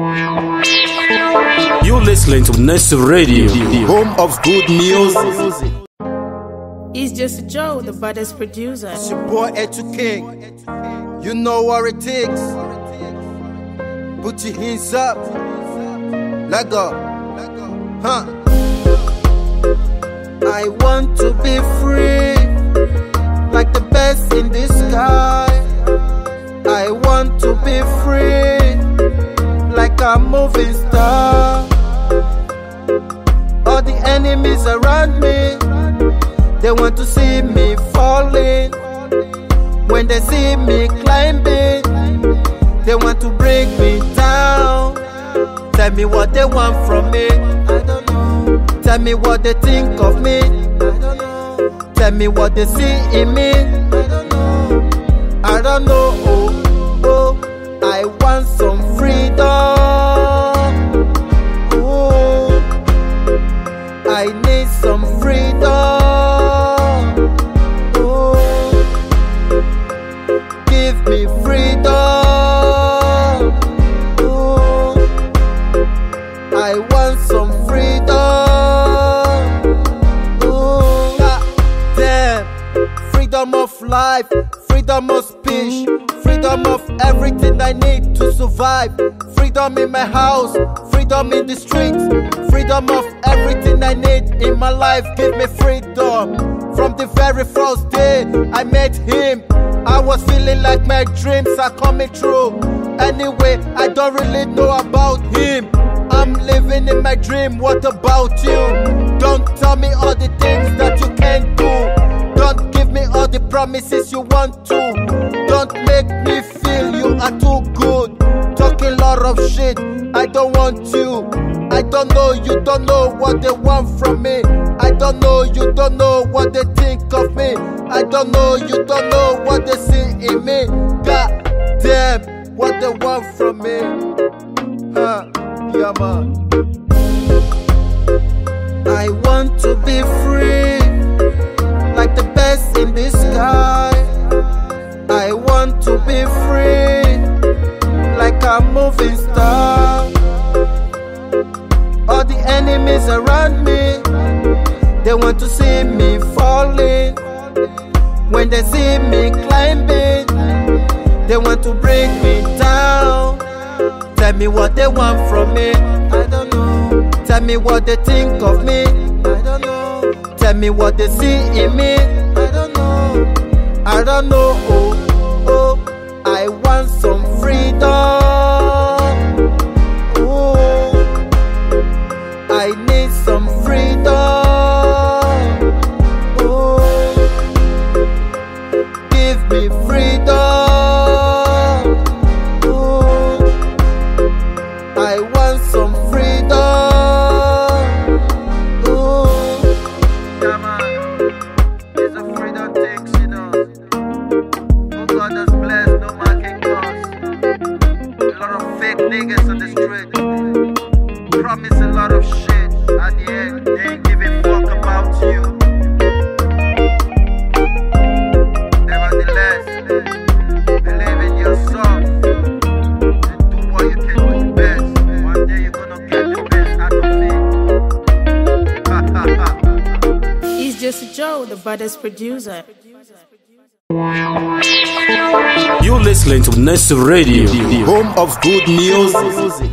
You're listening to Nest Radio, the home of good music. It's just Joe, the baddest producer. It's your boy Etu King. You know what it takes. Put your hands up. Let go. Huh? I want to be free, like the best in the sky. I want to be free, like a moving star. All the enemies around me, they want to see me falling. When they see me climbing, they want to bring me down. Tell me what they want from me, I don't know. Tell me what they think of me, I don't know. Tell me what they see in me, I don't know. I don't know, I want some freedom. Oh, I need some freedom. Oh, give me freedom. Oh, I want some freedom. Oh, damn, freedom of life, freedom of speech, freedom of everything I need to survive. Freedom in my house, freedom in the streets, freedom of everything I need in my life. Give me freedom. From the very first day I met him, I was feeling like my dreams are coming true. Anyway, I don't really know about him. I'm living in my dream, what about you? Don't tell me all the things that you can't do. Don't give me all the promises you want to. Don't make me feel you are too good. Talking lot of shit, I don't want you. I don't know, you don't know what they want from me. I don't know, you don't know what they think of me. I don't know, you don't know what they see in me. God damn, what they want from me. Yeah man. I want to be free, like the best in the sky. I want to be free, like a moving star. All the enemies around me, they want to see me falling. When they see me climbing, they want to bring me down. Tell me what they want from me, I don't know. Tell me what they think of me, I don't know. Tell me what they see in me, I don't know. I don't know, I want some freedom. Oh, I need some freedom. Oh, give me freedom. Oh, I want some freedom. Oh, yeah man, it's a freedom things, you know. God has blessed, no man can cause. A lot of fake niggas on the street promise a lot of shit. At the end, they ain't giving fuck about you. Nevertheless, believe in yourself and do what you can do best. One day you're gonna get the best out of it. It's just Joe, the baddest producer. You're listening to Nest Radio, the home of good music.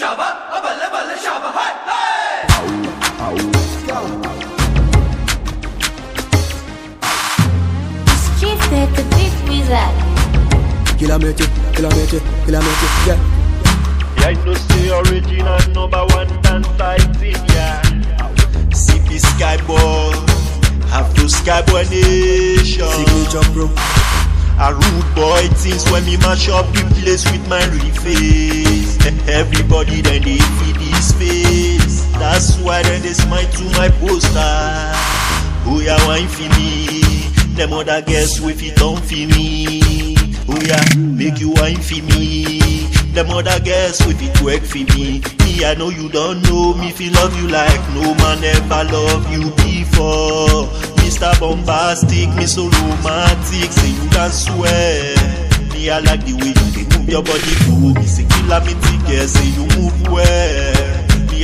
Kilometer, yeah. Yeah, I know say original #1 dance fighting, yeah. CP Skyboy, have to Skyboy Nation. Signature bro. A rude boy things when me mash up the place with my real face. Everybody then they feed his face. That's why then they smile to my poster. Oh yeah, wine for me. Them other girls with it on for me. Oh yeah, make you wine for me. Them other girls with it work for me. Me, I know you don't know me, feel love you like no man ever loved you before. Mr. Bombastic, me so romantic, say you can swear. Me, I like the way you move your body too. Me say kill me girl, say you move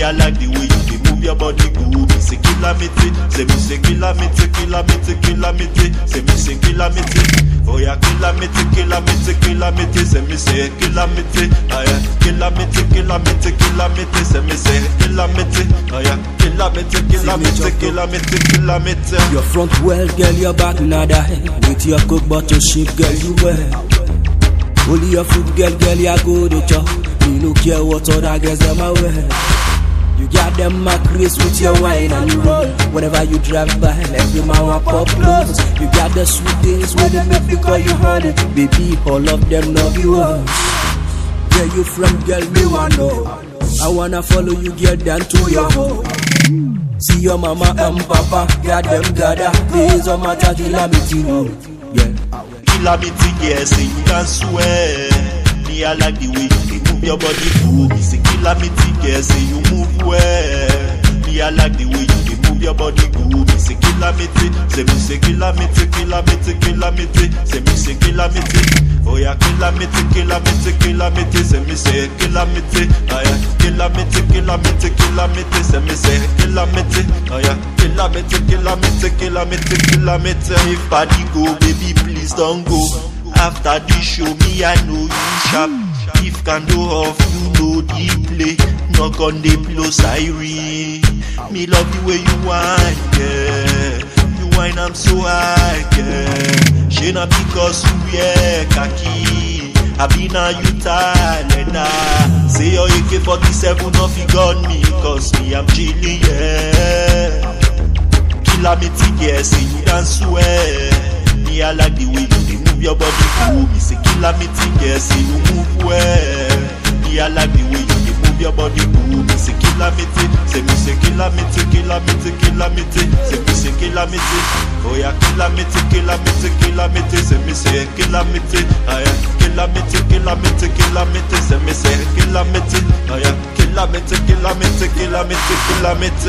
I like the way you dey move your body good. Me say kilamite, say me say kilamite, kilamite, kilamite, say me say kilamite. Oh yeah, kilamite, kilamite, kilamite, say me say kilamite. Oh yeah, kilamite, kilamite, kilamite, say me say kilamite. Oh yeah, kilamite, kilamite, kilamite, kilamite. Your front well, girl, your back nada. With your cook but your shape, girl, you well. Only your food, girl, you go to chop. You no care what other girls them are wear. You got them my grace with your wine and you roll. Whenever you drive by, every man want pop clothes. You got the sweet things where they make me call you honey. Baby, all of them know you yours. Where you from, girl, me wanna know. I wanna follow you, girl, down to your home. See your mama and papa, got them gather. Days on my kilamity, yeah. Kilamity, yeah, say you can swear. Me, I like the way you move your body good. Me say kilamity, yeah, say you move well. Me, I like the way you move your body good. Me say kilamity, say me say kilamity, kilamity, kilamity, say me say kilamity. Oh yeah, kilamity, kilamity, kilamity, say me say kilamity. Oh yeah, kilamity, kilamity, kilamity, say me say kilamity. Oh yeah, kilamity, kilamity, kilamity, kilamity. If body go, baby, please don't go. After this show, me I know you sharp. If can do off, you know the play. Knock on the blow siren. Me love the way you whine, yeah. You whine, I'm so high, yeah. She not because you wear khaki. I be now you tired, nah. Say your AK-47 off, you got me. Cause me, I'm chilling, yeah. Kilamity, yeah, say you don't swear. Me, I like the way you move your body cool. Me say kilamity, yeah, say you move well. Me, I like the way you move your body cool. Me say kilamity, say me say kilamity, kilamity, kilamity, say me say kilamity. Oh yeah, kilamity, kilamity, kilamity, say me say kilamity. Oh yeah, kilamity, kilamity, kilamity, say me say kilamity. Oh yeah, kilamity, kilamity, kilamity, kilamity.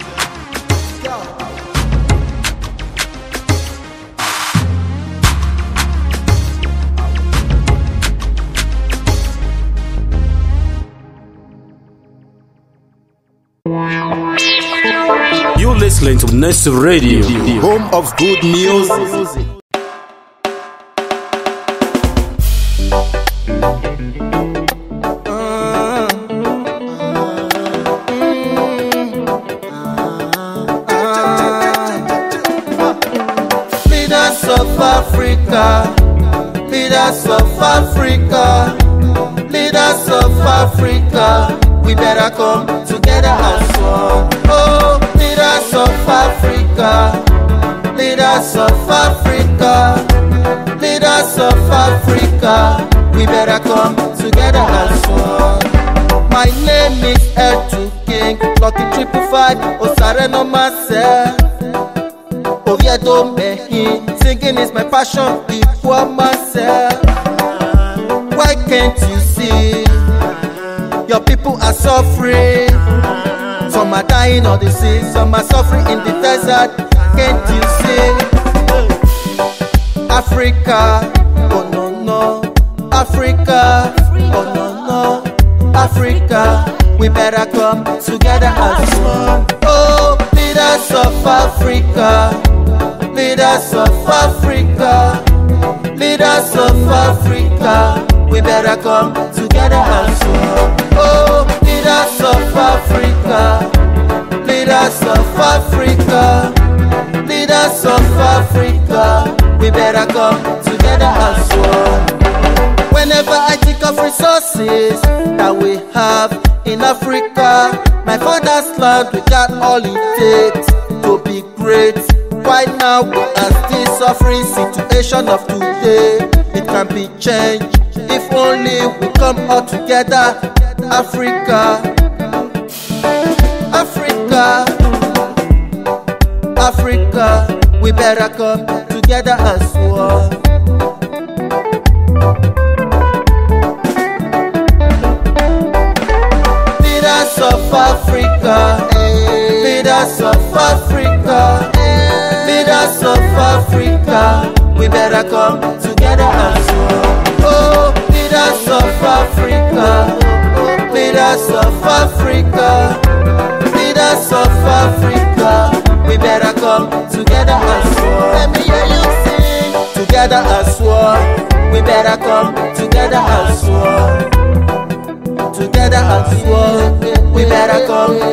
You're listening to Nest Radio, the home of good music. Leaders of Africa, leaders of Africa, leaders of Africa, we better come together as one. Oh, leaders of Africa, leaders of Africa, leaders of Africa, we better come together as one. My name is L2 King, Lucky 555, Osareno myself. Oviedo Mehin, singing is my passion, equal myself. Why can't you see? Your people are suffering. Some are dying on the sea, some are suffering in the desert. Can't you see? Africa, oh no no. Africa, oh no no. Africa, we better come together as one. Oh, leaders of Africa, leaders of Africa, leaders of Africa, we better come together as one. Oh, leaders of Africa, leaders of Africa, leaders of Africa, we better come together as one. Whenever I think of resources that we have in Africa, my father's land, we got all it takes to be great. Right now we are still suffering situation of today. It can be changed if only we come all together. Africa, Africa, Africa, we better come together as one. Leaders of Africa, leaders of Africa, leaders of Africa, we better come together as one. Oh, leaders of Africa, leaders of Africa, brothers of Africa, we better come together as one. Let me hear you sing. Together as one, we better come together as one. Together as one, we better come